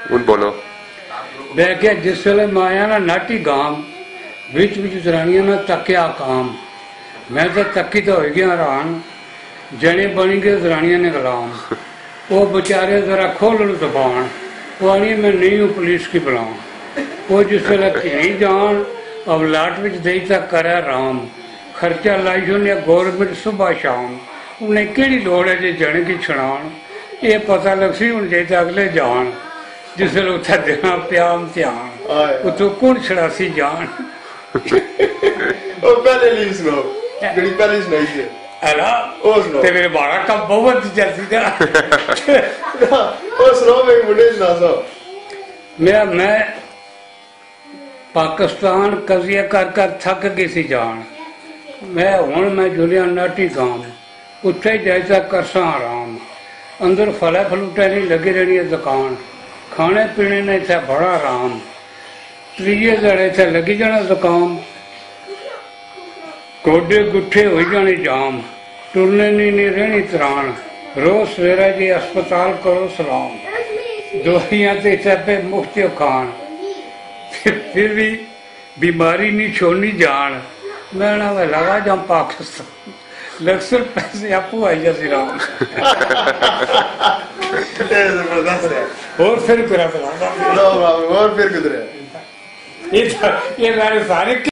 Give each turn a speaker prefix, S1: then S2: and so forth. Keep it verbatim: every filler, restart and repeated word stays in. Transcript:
S1: ਹੁਣ बोलो।
S2: मैं क्या जिस वेले माया ना नाटी गाम बिच बिच जरानिया ना तकिया काम मैं तो तकी तो हो गया हैरान जने बनी गए जरानिया ने गुलाम वो बेचारे जरा खोलन जबान वो आनी मैं नहीं हूँ पुलिस की बुलाऊं वो जिस वेले धी जान अब लाट विच दे तक करे राम खर्चा लाई ने गौरमेंट सुबह शाम उन्हें केड़ी लोड़ है जे जने की छुड़ान ये पता लग सी हूँ जे अगले जान जिस उत्थे देना पिया इम्तिहान उतो कौन छड़ासी जान
S3: पहले ली सुनो जेडी पहले सुनाई थी
S2: अला ओ सुनो ते मेरे बाड़ा का बहुत जल्दी दा
S3: ओ सुनो मैं मुंडे सुना सो
S2: मेरा मैं पाकिस्तान कजिया कर कर थक गई सी जान मैं हुण मैं जुलिया नाटी गांव उत्थे जैसा करसा आराम अंदर फले फलूटे नहीं लगी रहनी है दुकान खाने पीने ने इतना बड़ा आराम त्रीजे दिन इतना लगी जाना जुकाम गोडे गुठे हो जाने जाम टुरने नहीं नहीं रहनी त्राण रोज सवेरा जी अस्पताल करो सलाम दवाइयां तो इतने मुफ्त खान फिर भी बीमारी नहीं छोड़नी जान मैं ना मैं लगा जाऊं पाकिस्तान लक्सर पैसे आपू आई जाती राम और फिर और फिर किधर है ये ये मेरे सारे